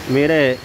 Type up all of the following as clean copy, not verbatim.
Mire,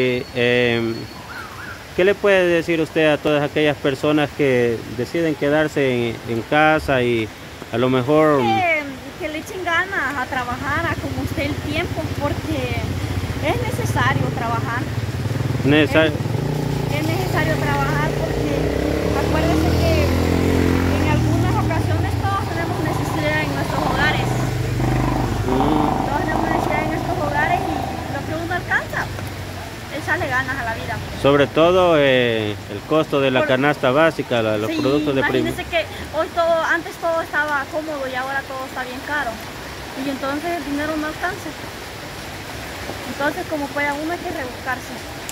¿qué le puede decir usted a todas aquellas personas que deciden quedarse en casa y a lo mejor Que le echen ganas a trabajar, a como esté el tiempo, porque es necesario trabajar. necesario? Es necesario trabajar porque acuérdense que en algunas ocasiones todos tenemos necesidad en nuestros hogares. Todos tenemos necesidad en nuestros hogares y lo que uno alcanza, echarle ganas a la vida. Sobre todo el costo de la canasta básica, los Sí, productos de prima. imagínense que hoy todo, antes todo estaba cómodo y ahora todo está bien caro. Y entonces el dinero no alcanza. Entonces como pueda uno hay que rebuscarse.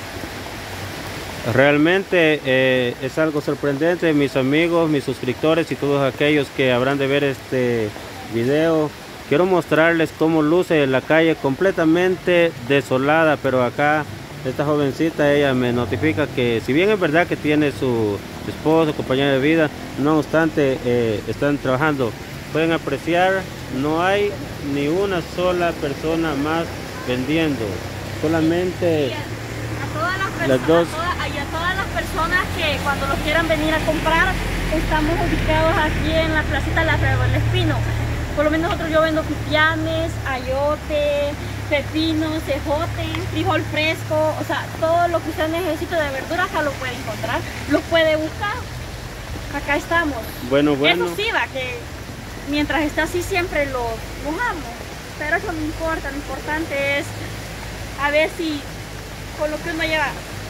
Realmente es algo sorprendente, mis amigos, mis suscriptores y todos aquellos que habrán de ver este video. Quiero mostrarles cómo luce la calle completamente desolada, pero acá esta jovencita, ella me notifica que si bien es verdad que tiene su esposo, compañero de vida, no obstante están trabajando. Pueden apreciar, no hay ni una sola persona más vendiendo, solamente A todas las personas, las dos. y a todas las personas que cuando los quieran venir a comprar, estamos ubicados aquí en la placita de la Feria del Espino. Por lo menos yo vendo pipianes, ayote, pepino, cejote, frijol fresco, o sea, todo lo que usted necesite de verduras acá lo puede encontrar, lo puede buscar. Acá estamos. Bueno. Eso sí va, que mientras esté así siempre los amo, pero eso no importa, lo importante es a ver si con lo que uno lleva.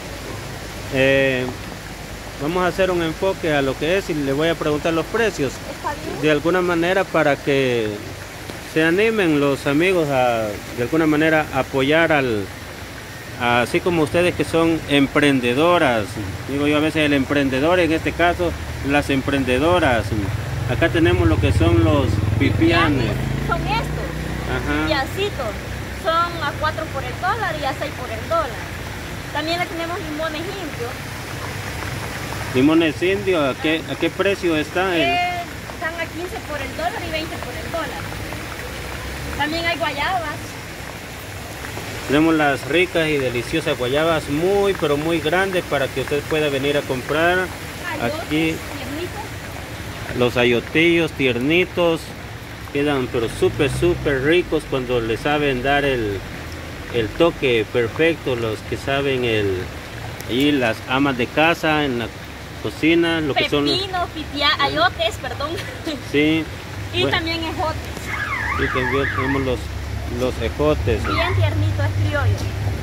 Vamos a hacer un enfoque a lo que es y le voy a preguntar los precios ¿Está bien? de alguna manera para que se animen los amigos a de alguna manera apoyar así como ustedes que son emprendedoras. Digo yo a veces el emprendedor, en este caso las emprendedoras. Acá tenemos lo que son los pipianes. Son estos, pipiancitos, son a 4 por el dólar y a 6 por el dólar. También le tenemos limones indios. Limones indios, ¿a qué precio están? Están a 15 por el dólar y 20 por el dólar. También hay guayabas. Tenemos las ricas y deliciosas guayabas muy pero muy grandes para que usted pueda venir a comprar. Ayotes, aquí tiernitos. los ayotillos tiernitos quedan pero súper ricos cuando le saben dar el toque perfecto, los que saben y las amas de casa en la cocina, lo que son Pepinos, ayotes, perdón. Sí. Y Bueno, también ejotes. y también tenemos los ejotes. Bien tiernito, es criollo.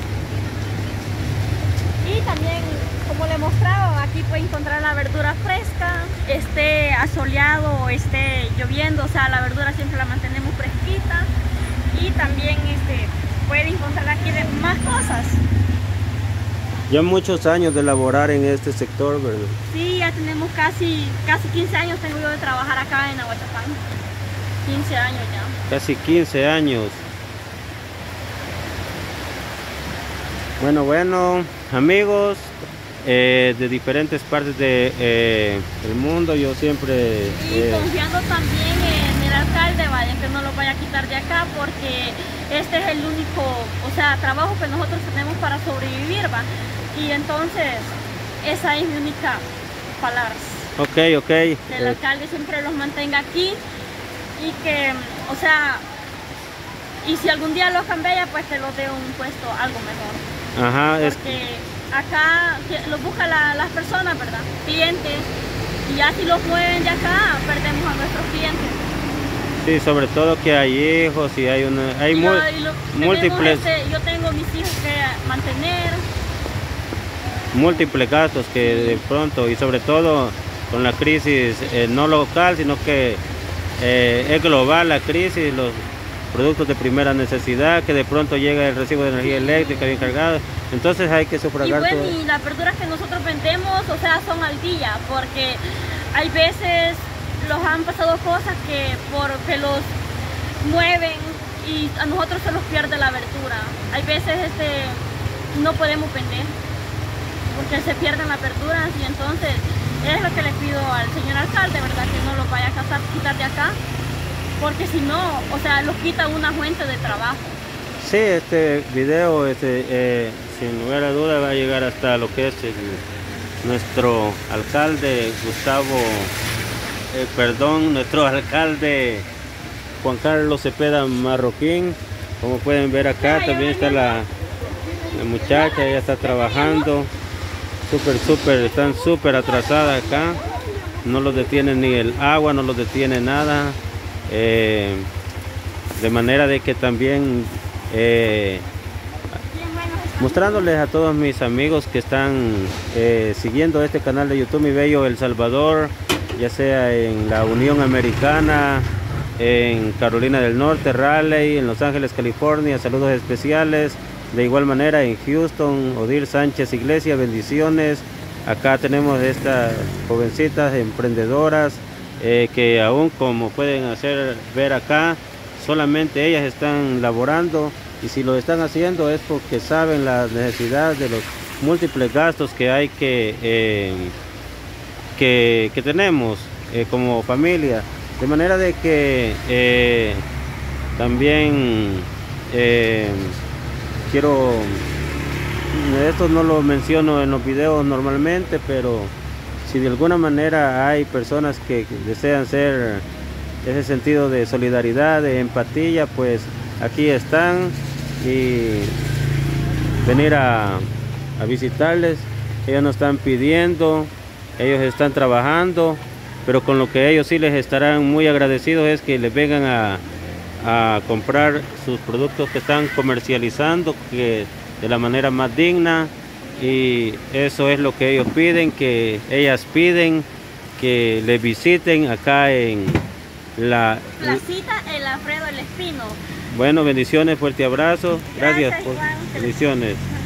Y también, como le he mostrado, aquí puede encontrar la verdura fresca, esté asoleado o esté lloviendo, o sea, la verdura siempre la mantenemos fresquita. Y también puede encontrar aquí más cosas. Ya muchos años de laborar en este sector, ¿verdad? Sí, ya tenemos casi 15 años tengo yo de trabajar acá en Aguachapán. 15 años ya. Casi 15 años. Bueno, amigos de diferentes partes del mundo, yo siempre... Y confiando también en el alcalde, vaya, que no lo vaya a quitar de acá, porque este es el único, o sea, trabajo que nosotros tenemos para sobrevivir, va. Y entonces, esa es mi única palabra. Ok. Que el alcalde siempre los mantenga aquí y que, o sea, y si algún día los cambia, pues que los dé un puesto algo mejor. Ajá. Porque acá los buscan las personas, ¿verdad? Clientes. Y ya si los mueven de acá, perdemos a nuestros clientes. Sí, sobre todo que hay hijos y hay múltiples... yo tengo mis hijos que mantener. Múltiples gastos que de pronto, y sobre todo con la crisis no local, sino que es global la crisis, los productos de primera necesidad, que de pronto llega el recibo de energía eléctrica bien cargado, entonces hay que sufragar todo. Y las verduras que nosotros vendemos, o sea, son al día, porque hay veces los han pasado cosas porque los mueven y a nosotros se nos pierde la verdura. Hay veces no podemos vender porque se pierden las verduras, y entonces es lo que le pido al señor alcalde, ¿verdad? Que no los vaya a quitar de acá, porque si no, o sea, los quita una fuente de trabajo. Sí, este video sin lugar a duda va a llegar hasta lo que es nuestro alcalde Gustavo, nuestro alcalde Juan Carlos Cepeda Marroquín. Como pueden ver acá también está la muchacha, ella está trabajando están súper atrasadas acá, no los detiene ni el agua, no los detiene nada, de manera de que también mostrándoles a todos mis amigos que están siguiendo este canal de YouTube Mi Bello El Salvador, ya sea en la Unión Americana, en Carolina del Norte, Raleigh, en Los Ángeles, California, saludos especiales. De igual manera en Houston, Odir Sánchez Iglesia, bendiciones. Acá tenemos estas jovencitas emprendedoras que aún, como pueden ver acá, solamente ellas están laborando, y si lo están haciendo es porque saben la necesidad de los múltiples gastos que hay que tenemos como familia, de manera de que también esto no lo menciono en los videos normalmente, pero si de alguna manera hay personas que desean ser ese sentido de solidaridad, de empatía, pues aquí están, y venir a visitarles. Ellos nos están pidiendo, ellos están trabajando, pero con lo que ellos sí les estarán muy agradecidos es que les vengan a comprar sus productos que están comercializando, que de la manera más digna, y eso es lo que ellos piden, que ellas piden que les visiten acá en la Placita El Alfredo El Espino. Bueno, bendiciones, fuerte abrazo, gracias por Juan. bendiciones.